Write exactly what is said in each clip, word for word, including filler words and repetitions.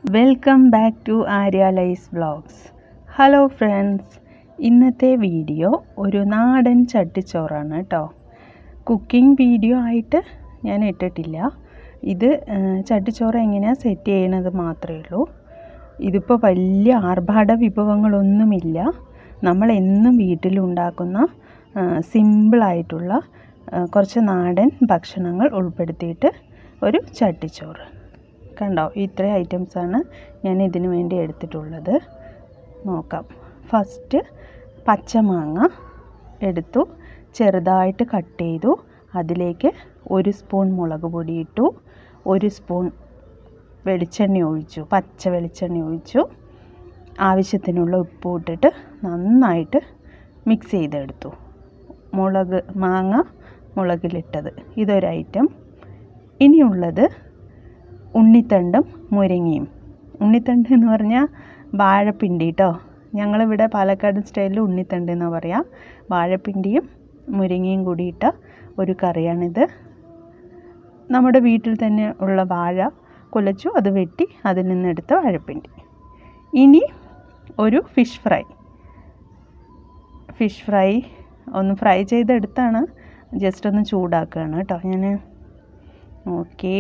Welcome back to Arya lies vlogs. Hello friends, ഇന്നത്തെ video ഒരു നാടൻ ചട്ടിച്ചോറാണ് കേട്ടോ. കുക്കിംഗ് വീഡിയോ ആയിട്ട് ഞാൻ ഇട്ടിട്ടില്ല. ഇത് ചട്ടിച്ചോറ് എങ്ങനെയാണ് സെറ്റ് ചെയ്യണത് മാത്രമേ ഉള്ളൂ. ഇതിപ്പോൾ വലിയ ആർഭാട വിഭവങ്ങളൊന്നുമില്ല. നമ്മൾ എന്നും വീട്ടിലുണ്ടാക്കുന്ന സിമ്പിളായിട്ടുള്ള കുറച്ച് നാടൻ ഭക്ഷണങ്ങൾ ഉൾപ്പെടുത്തിയിട്ട് ഒരു ചട്ടിച്ചോറ്. കണ്ടോ, ഇത്രയും ഐറ്റംസാണ് ഞാൻ ഇതിന് വേണ്ടി എടുത്തിട്ടുള്ളത്. നോക്കാം. ഫസ്റ്റ് പച്ചമാങ്ങ എടുത്തു, ചെറുതായിട്ട് കട്ട് ചെയ്തു. അതിലേക്ക് ഒരു സ്പൂൺ മുളക് പൊടി ഇട്ടു, ഒരു സ്പൂൺ വെളിച്ചെണ്ണ ഒഴിച്ചു, പച്ച വെളിച്ചെണ്ണ ഒഴിച്ചു. ആവശ്യത്തിനുള്ള ഉപ്പ് ഇട്ടിട്ട് നന്നായിട്ട് മിക്സ് ചെയ്തെടുത്തു. മുളക് മാങ്ങ മുളകിലിട്ടത് ഇതൊരു ഐറ്റം. ഇനിയുള്ളത് ഉണ്ണിത്തണ്ടും മുരിങ്ങയും. ഉണ്ണിത്തണ്ട് എന്ന് പറഞ്ഞാൽ വാഴപ്പിണ്ടി കേട്ടോ. ഞങ്ങളിവിടെ പാലക്കാട് സ്റ്റൈലിൽ ഉണ്ണിത്തണ്ട് എന്ന് പറയാം. വാഴപ്പിണ്ടിയും മുരിങ്ങയും കൂടിയിട്ട ഒരു കറിയാണിത്. നമ്മുടെ വീട്ടിൽ തന്നെ ഉള്ള വാഴ കുലച്ചു, അത് വെട്ടി അതിൽ നിന്നെടുത്ത വാഴപ്പിണ്ടി. ഇനി ഒരു ഫിഷ് ഫ്രൈ. ഫിഷ് ഫ്രൈ ഒന്ന് ഫ്രൈ ചെയ്തെടുത്താണ്, ജസ്റ്റ് ഒന്ന് ചൂടാക്കുകയാണ് കേട്ടോ ഞാൻ. ഓക്കെ.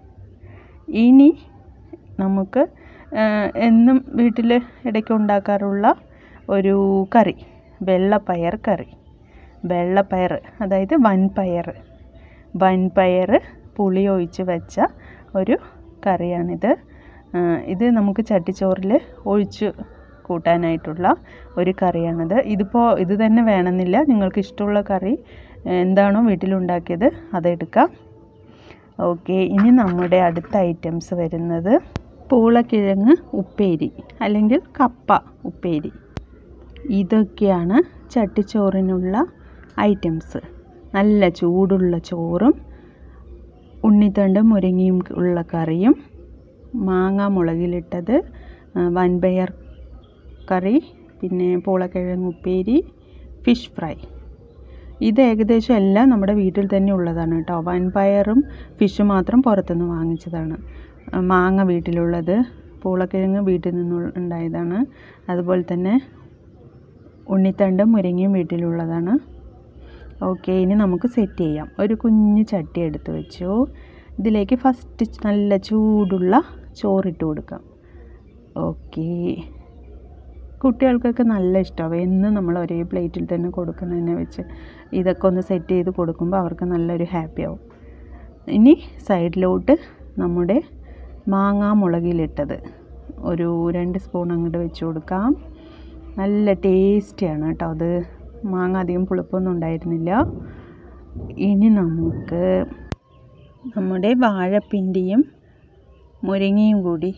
ഇനി നമുക്ക് എന്നും വീട്ടിൽ ഇടയ്ക്ക് ഉണ്ടാക്കാറുള്ള ഒരു കറി, വെള്ളപ്പയർ കറി. വെള്ളപ്പയർ അതായത് വൻപയർ. വൻപയർ പുളി ഒഴിച്ച് വെച്ച ഒരു കറിയാണിത്. ഇത് നമുക്ക് ചട്ടിച്ചോറിൽ ഒഴിച്ച് കൂട്ടാനായിട്ടുള്ള ഒരു കറിയാണിത്. ഇതിപ്പോൾ ഇത് തന്നെ വേണമെന്നില്ല, നിങ്ങൾക്ക് ഇഷ്ടമുള്ള കറി എന്താണോ വീട്ടിലുണ്ടാക്കിയത് അതെടുക്കാം. ഓക്കെ. ഇനി നമ്മുടെ അടുത്ത ഐറ്റംസ് വരുന്നത് പൂളക്കിഴങ്ങ് ഉപ്പേരി അല്ലെങ്കിൽ കപ്പ ഉപ്പേരി. ഇതൊക്കെയാണ് ചട്ടിച്ചോറിനുള്ള ഐറ്റംസ്. നല്ല ചൂടുള്ള ചോറും ഉണ്ണിത്തണ്ടും മുരിങ്ങയും ഉള്ള കറിയും, മാങ്ങ മുളകിലിട്ടത്, വൻപയർ കറി, പിന്നെ പൂളക്കിഴങ്ങ് ഉപ്പേരി, ഫിഷ് ഫ്രൈ. ഇത് ഏകദേശം എല്ലാം നമ്മുടെ വീട്ടിൽ തന്നെ ഉള്ളതാണ് കേട്ടോ. വൻപയറും ഫിഷും മാത്രം പുറത്തുനിന്ന് വാങ്ങിച്ചതാണ്. മാങ്ങ വീട്ടിലുള്ളത്, പൂളക്കിഴങ്ങ് വീട്ടിൽ നിന്ന് ഉണ്ടായതാണ്. അതുപോലെ തന്നെ ഉണ്ണിത്തണ്ടും മുരിങ്ങയും വീട്ടിലുള്ളതാണ്. ഓക്കെ. ഇനി നമുക്ക് സെറ്റ് ചെയ്യാം. ഒരു കുഞ്ഞ് ചട്ടി എടുത്ത് വെച്ചു. ഇതിലേക്ക് ഫസ്റ്റ് നല്ല ചൂടുള്ള ചോറിട്ട് കൊടുക്കാം. ഓക്കെ. കുട്ടികൾക്കൊക്കെ നല്ല ഇഷ്ടമാവും എന്നും നമ്മൾ ഒരേ പ്ലേറ്റിൽ തന്നെ കൊടുക്കുന്നതിനെ വെച്ച് ഇതൊക്കെ ഒന്ന് സെറ്റ് ചെയ്ത് കൊടുക്കുമ്പോൾ അവർക്ക് നല്ലൊരു ഹാപ്പി ആവും. ഇനി സൈഡിലോട്ട് നമ്മുടെ മാങ്ങ മുളകിലിട്ടത് ഒരു രണ്ട് സ്പൂൺ അങ്ങോട്ട് വെച്ച് കൊടുക്കാം. നല്ല ടേസ്റ്റിയാണ് കേട്ടോ അത്. മാങ്ങ അധികം പുളിപ്പൊന്നും ഉണ്ടായിരുന്നില്ല. ഇനി നമുക്ക് നമ്മുടെ വാഴപ്പിണ്ടിയും മുരിങ്ങയും കൂടി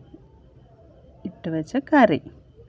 ഇട്ട് വെച്ച കറി.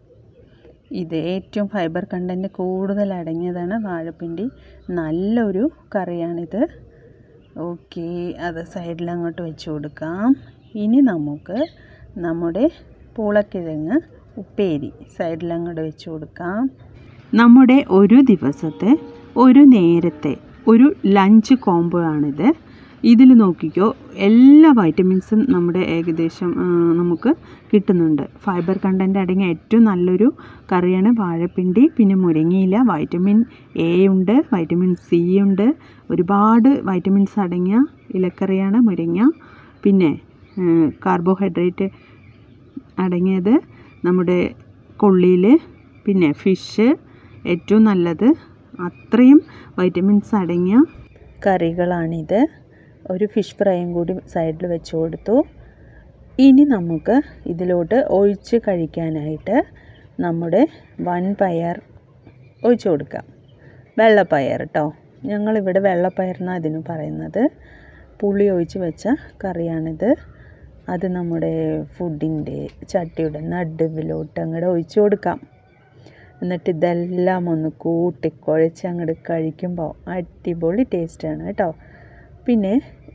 ഇത് ഏറ്റവും ഫൈബർ കണ്ടൻറ്റ് കൂടുതൽ അടങ്ങിയതാണ് വാഴപ്പിണ്ടി. നല്ലൊരു കറിയാണിത്. ഓക്കെ. അത് സൈഡിൽ അങ്ങോട്ട് വെച്ച് കൊടുക്കാം. ഇനി നമുക്ക് നമ്മുടെ പൂളക്കിഴങ്ങ് ഉപ്പേരി സൈഡിൽ അങ്ങോട്ട് വെച്ച് കൊടുക്കാം. നമ്മുടെ ഒരു ദിവസത്തെ ഒരു നേരത്തെ ഒരു ലഞ്ച് കോംബോ ആണിത്. ഇതിൽ നോക്കിക്കോ, എല്ലാ വൈറ്റമിൻസും നമ്മുടെ ഏകദേശം നമുക്ക് കിട്ടുന്നുണ്ട്. ഫൈബർ കണ്ടൻറ്റ് അടങ്ങിയ ഏറ്റവും നല്ലൊരു കറിയാണ് വാഴപ്പിണ്ടി. പിന്നെ മുരിങ്ങയില, വൈറ്റമിൻ എ ഉണ്ട്, വൈറ്റമിൻ സി ഉണ്ട്. ഒരുപാട് വൈറ്റമിൻസ് അടങ്ങിയ ഇലക്കറിയാണ് മുരിങ്ങ. പിന്നെ കാർബോഹൈഡ്രേറ്റ് അടങ്ങിയത് നമ്മുടെ കൊള്ളിയിൽ. പിന്നെ ഫിഷ് ഏറ്റവും നല്ലത്. അത്രയും വൈറ്റമിൻസ് അടങ്ങിയ കറികളാണിത്. ഒരു ഫിഷ് ഫ്രൈയും കൂടി സൈഡിൽ വെച്ച് കൊടുത്തു. ഇനി നമുക്ക് ഇതിലോട്ട് ഒഴിച്ച് കഴിക്കാനായിട്ട് നമ്മുടെ വൻപയർ ഒഴിച്ച് കൊടുക്കാം. വെള്ളപ്പയർ കേട്ടോ, ഞങ്ങളിവിടെ വെള്ളപ്പയർ എന്നാണ് അതിന് പറയുന്നത്. പുളി ഒഴിച്ച് വെച്ച കറിയാണിത്. അത് നമ്മുടെ ഫുഡിൻ്റെ ചട്ടിയുടെ നടുവിലോട്ട് അങ്ങോട്ട് ഒഴിച്ച് കൊടുക്കാം. എന്നിട്ട് ഇതെല്ലാം ഒന്ന് കൂട്ടി കുഴച്ച് അങ്ങോട്ട് കഴിക്കുമ്പോൾ അടിപൊളി ടേസ്റ്റാണ് കേട്ടോ. പിന്നെ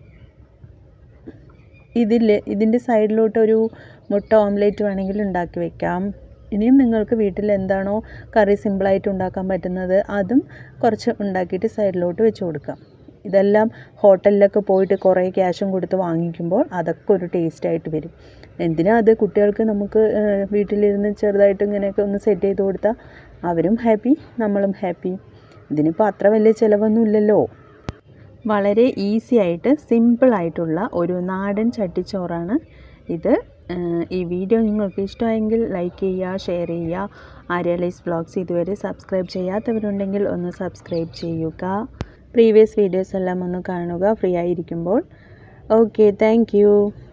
ഇതിൽ ഇതിൻ്റെ സൈഡിലോട്ടൊരു മുട്ട ഓംലേറ്റ് വേണമെങ്കിൽ ഉണ്ടാക്കി വെക്കാം. ഇനിയും നിങ്ങൾക്ക് വീട്ടിൽ എന്താണോ കറി സിമ്പിളായിട്ട് ഉണ്ടാക്കാൻ പറ്റുന്നത് അതും കുറച്ച് ഉണ്ടാക്കിയിട്ട് സൈഡിലോട്ട് വെച്ച് കൊടുക്കാം. ഇതെല്ലാം ഹോട്ടലിലൊക്കെ പോയിട്ട് കുറേ ക്യാഷും കൊടുത്ത് വാങ്ങിക്കുമ്പോൾ അതൊക്കെ ഒരു ടേസ്റ്റായിട്ട് വരും. എന്തിനാ അത്, കുട്ടികൾക്ക് നമുക്ക് വീട്ടിലിരുന്ന് ചെറുതായിട്ട് ഇങ്ങനെയൊക്കെ ഒന്ന് സെറ്റ് ചെയ്ത് കൊടുത്താൽ അവരും ഹാപ്പി, നമ്മളും ഹാപ്പി. ഇതിനിപ്പോൾ അത്ര വലിയ ചിലവൊന്നും ഇല്ലല്ലോ. വളരെ ഈസി ആയിട്ട് സിമ്പിളായിട്ടുള്ള ഒരു നാടൻ ചട്ടിച്ചോറാണ് ഇത്. ഈ വീഡിയോ നിങ്ങൾക്ക് ഇഷ്ടമായെങ്കിൽ ലൈക്ക് ചെയ്യുക, ഷെയർ ചെയ്യുക. ആര്യലൈസ് വ്ളോഗ്സ് ഇതുവരെ സബ്സ്ക്രൈബ് ചെയ്യാത്തവരുണ്ടെങ്കിൽ ഒന്ന് സബ്സ്ക്രൈബ് ചെയ്യുക. പ്രീവിയസ് വീഡിയോസ് എല്ലാം ഒന്ന് കാണുക ഫ്രീ ആയിരിക്കുമ്പോൾ. Okay, thank U.